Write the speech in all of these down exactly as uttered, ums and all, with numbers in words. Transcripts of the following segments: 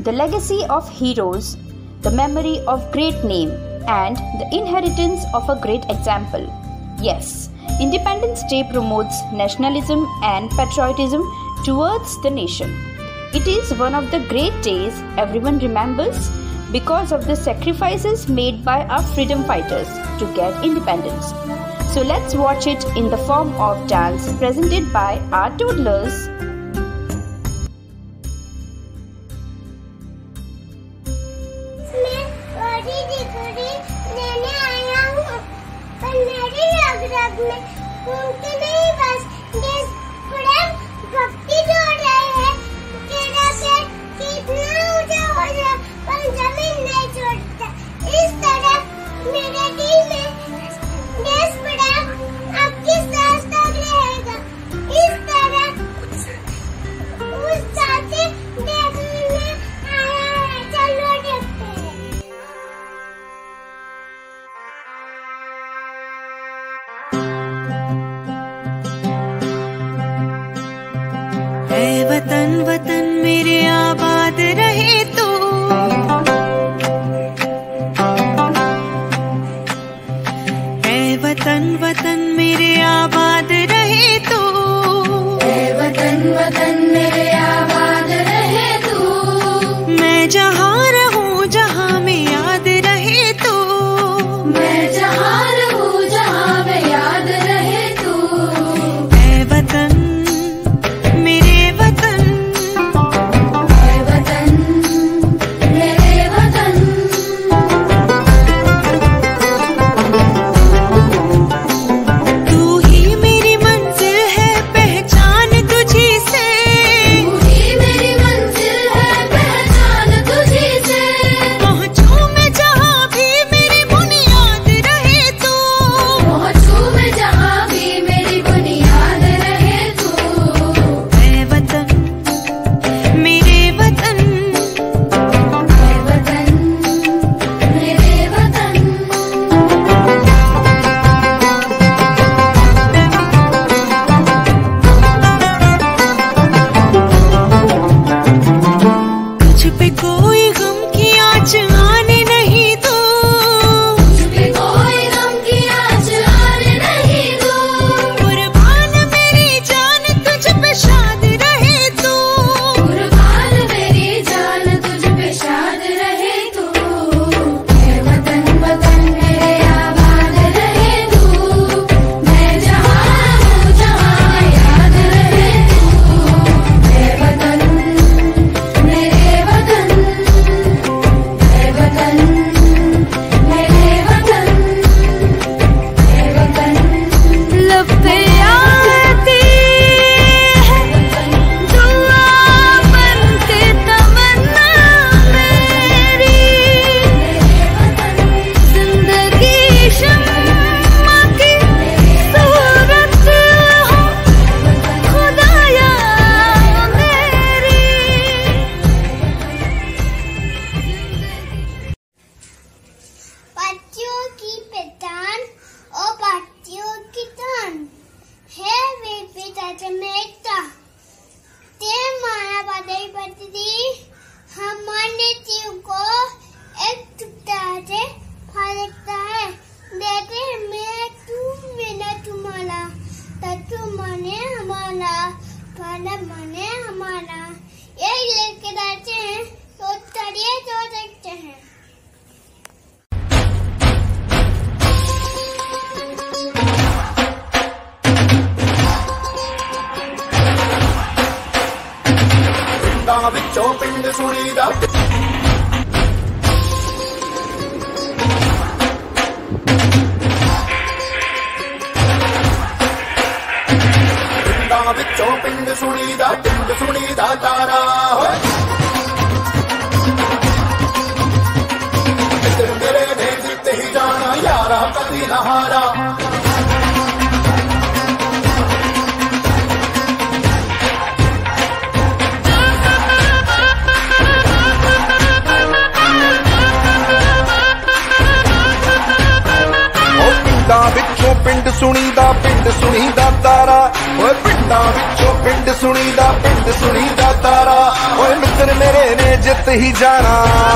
the legacy of heroes, the memory of great name, and the inheritance of a great example. Yes, Independence Day promotes nationalism and patriotism towards the nation. It is one of the great days everyone remembers because of the sacrifices made by our freedom fighters to get independence. So let's watch it in the form of dance presented by our toddlers. ऐ वतन वतन मेरे आबाद रहे तू, ऐ वतन वतन मेरे आबाद रहे तू, ऐ वतन वतन मेरे आबाद रहे तू। मैं जहाँ रहूं जहाँ में याद रहे तू, मैं जहाँ रहूं जहाँ में याद रहे तू। ऐ वतन मने हमारा ये लेके जाते हैं तो चलिए तो देखते हैं। विचों पिंड सुनीदा विचों पिंड सुनीदा पिंड सुनीदा तारा मेरे ने जीते ही जाना यारा कभी न हारा। विचों पिंड सुनीदा पिंड सुनीदा तारा ओए पिंडां विचों पिंड सुनीदा पिंड सुनीदा तारा ओए मित्र मेरे ने जित ही जाना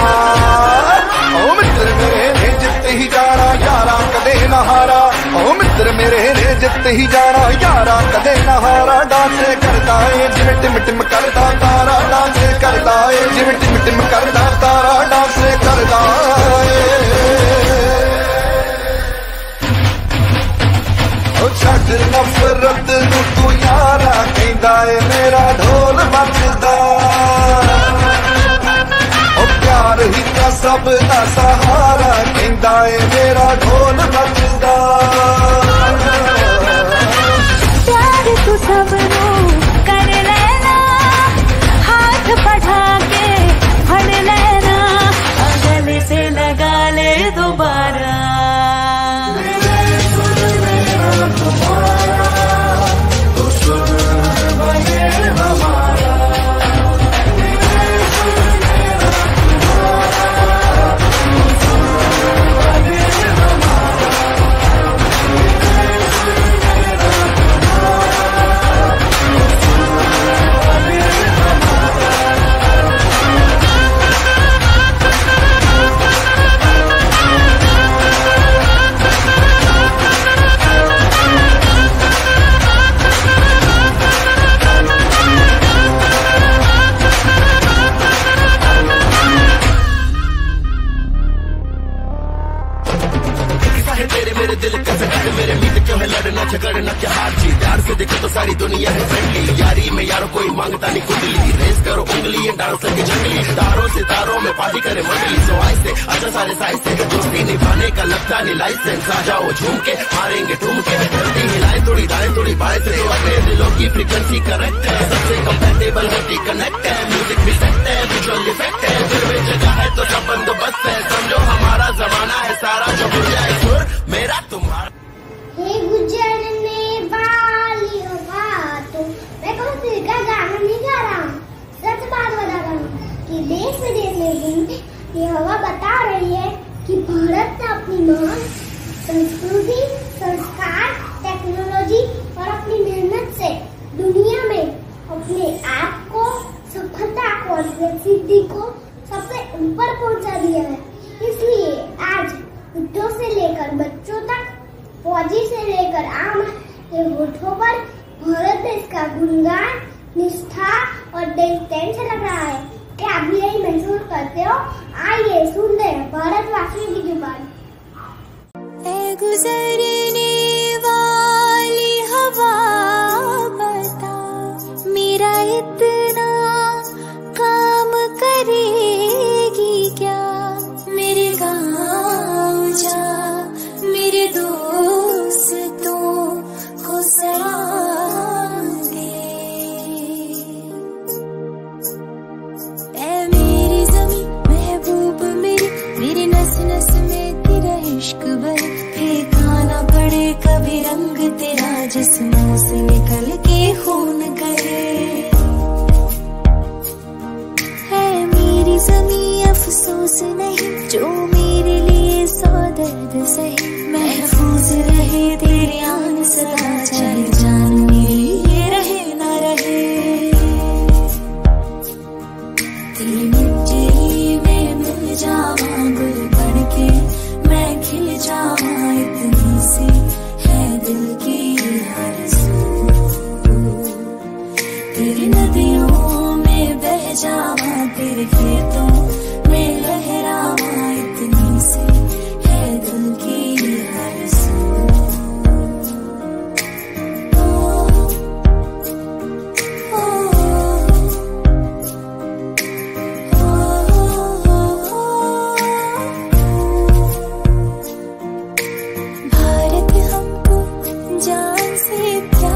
ओ मित्र मेरे ने जित ही जाना यारा कदे ना हारा ओ मित्र मेरे ने जित ही जाना यारा कदे ना हारा डांसे करदा ए जिवें टिम टिम करदा तारा डांसे करदा ए जिवें टिम टिम करदा तारा डांसे करदा ए छड़ नफरत नू तू यारा कहंदा ए मेरा ढोल बजदा ओ प्यार ही का सब दा सहारा कहंदा ए मेरा ढोल बजदा प्यार तू सबनू कर लेना हाथ बढ़ा के फड़ लेना गले से लगा ले दोबारा झगड़ना क्या हार जी प्यार से देखो तो सारी दुनिया है फ्रेंडली यारी में यारों कोई मांगता नहीं कुंडली रेस करो उंगली डांस करके जंगली तारों से तारों में पार्टी करे मंडली सो आई से अच्छा सारे साइज से दोस्ती निभाने का लगता नहीं लाइसेंस आ जाओ झूम के मारेंगे ठुमके जल्दी हिलाए थोड़ी दाएं थोड़ी बाएं से अपने दिलों की फ्रीक्वेंसी करेक्ट है सबसे कंपेटेबल होती कनेक्ट है म्यूजिक भी सेट है विजुअल इफेक्ट है दिल में जगह है तो सब बंदोबस्त है समझो हमारा जमाना है सारा जो हो जाए सुर मेरा तुम्हारा गुजरने वाली हवा तो मैं कोई का गाना नहीं गा रहा हूँ सच बात बता रहा हूँ कि देश विदेश में ये हवा बता रही है कि भारत ने अपनी मान संस्कृति संस्कार टेक्नोलॉजी और अपनी मेहनत से दुनिया में अपने आप को सफलता को और सिद्धि को सबसे ऊपर पहुंचा दिया है। इसलिए आज बुढ़ों से लेकर बच्चों तक फौजी से लेकर आम के होठों पर भारत देश का गुणगान निष्ठा और देशप्रेम से लग रहा है। क्या आप भी यही महसूस करते हो? आइए सुनते हैं भारतवासियों की जुबान। गुजरने वाली हवा बता मेरा इतना काम करेगी क्या मेरे गाँव जा मेरे दोस्तों को सलाम दे ऐ मेरी ज़मीं महबूब मेरी मेरी नस नस में तेरा इश्क बहे फेंका ना पड़े कभी रंग तेरा जिस्मों से निकल के खून गए है मेरी ज़मीं अफसोस नहीं जो मेरे लिए सौ दर्द सही महफूज रहे तेरी आन सदा चाहे जान मेरी ये रहे ना रहे तेरी मिट्टी में मिल जावा गुल बन के मैं खिल जावा इतनी सी है दिल की आरज़ू तेरी नदियों में बह जावा तेरे खेतों में लहरावा इतनी सी है दिल की आरज़ू भारत हमको जान से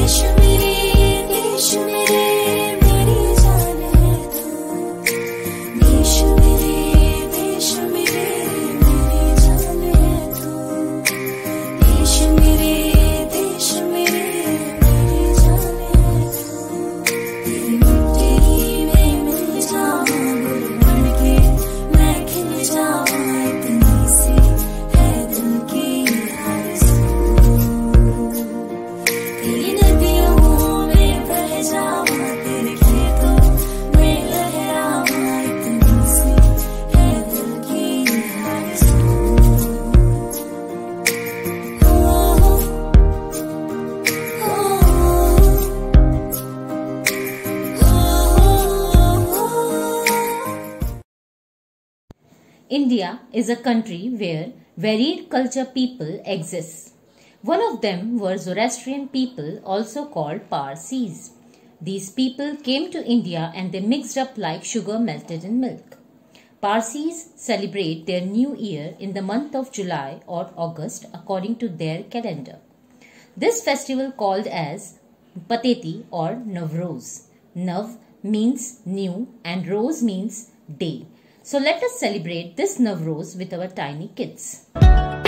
India is a country where varied culture people exist. One of them were Zoroastrian people, also called Parsis. These people came to India and they mixed up like sugar melted in milk. Parsis celebrate their new year in the month of July or August according to their calendar. This festival called as Pateti or Navroz. Nav means new and Rose means day. So let us celebrate this Navroz with our tiny kids. My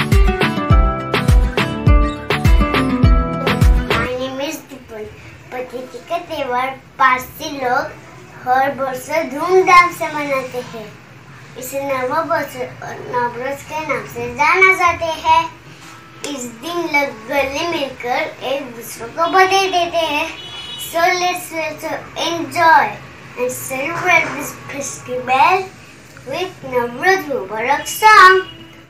name is Dipul. पतिथि का त्योहार पारसी लोग हर वर्ष धूमधाम से मनाते हैं। इसे नववर्ष और नवरोज के नाम से जाना जाते हैं। इस दिन लोग गले मिलकर एक दूसरे को बधाई देते हैं। So let's enjoy and celebrate this festival with Navroz Mubarak song.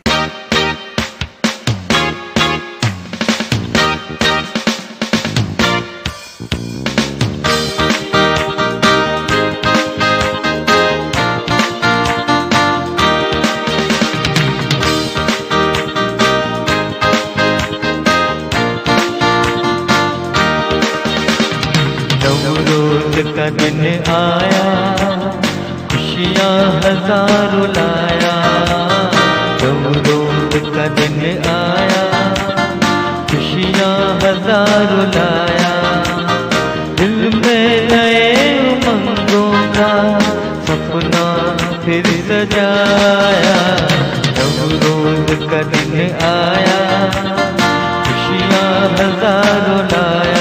Navroz का दिन आया, खुशियाँ हजारों लाया। नवरोज का दिन आया, खुशियाँ हजारों लाया। दिल में नए उमंगों का सपना फिर सजाया। नवरोज का दिन आया, खुशियाँ हजारों लाया।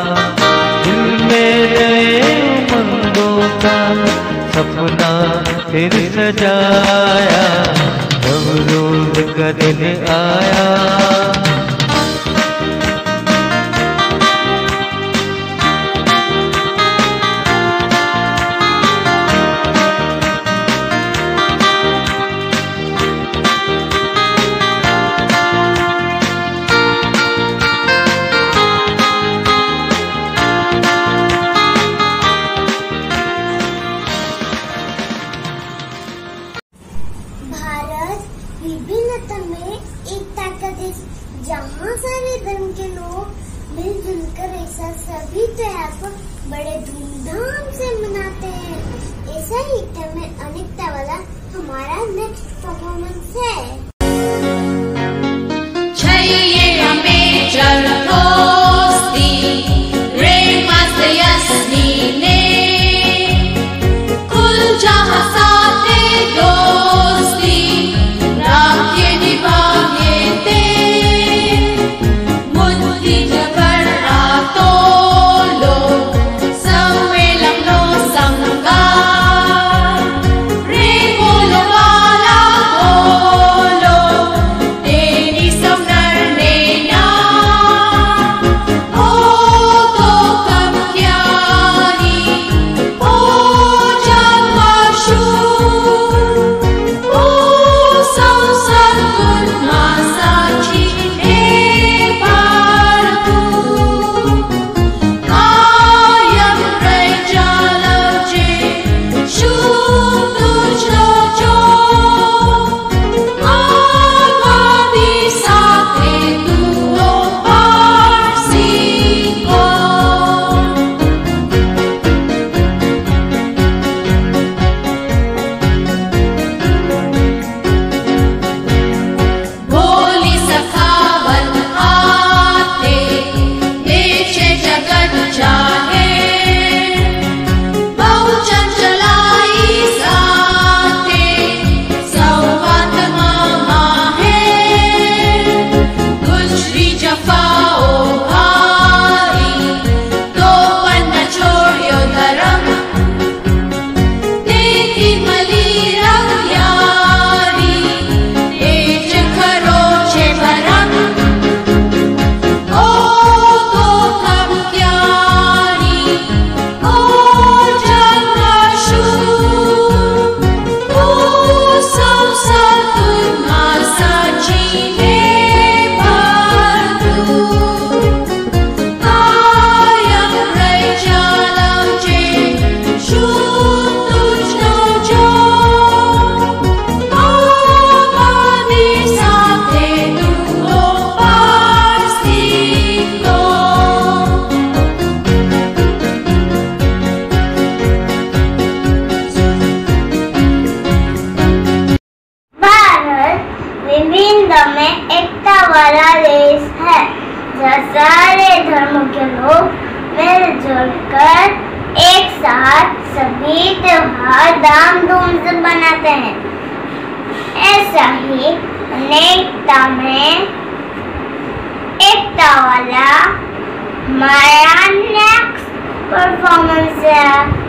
सपना फिर सजाया, नवरोज का दिन आया। विभिन्नता में एकता का देश, जहाँ सारे धर्म के लोग मिलजुल कर ऐसा सभी त्योहार को बड़े धूमधाम से मनाते हैं। ऐसा ही एकता में अनेकता वाला हमारा नेक्स्ट परफॉर्मेंस है। Ring, मिलजुल कर एक साथ सभी त्योहार धामधूम से मनाते हैं। ऐसा ही अनेकता में एकता वाला हमारा नेक्स्ट परफॉर्मेंस है।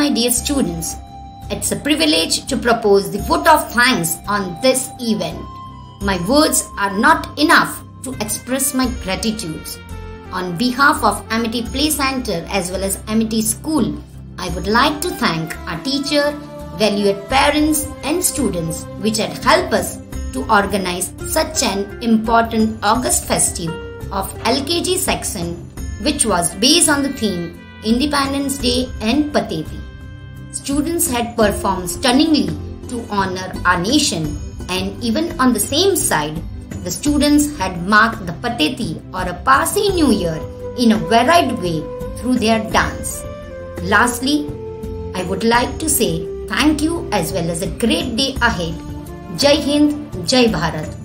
my dear students, it's a privilege to propose the vote of thanks on this event. My words are not enough to express my gratitude. On behalf of Amity Play Center as well as Amity School, I would like to thank our teacher, valued parents and students which had helped us to organize such an important August festive of L K G section, which was based on the theme Independence Day and Pateti. Students had performed stunningly to honor our nation, and even on the same side, the students had marked the Pateti or a Parsi New Year in a varied way through their dance. Lastly, I would like to say thank you as well as a great day ahead. Jai Hind, Jai Bharat.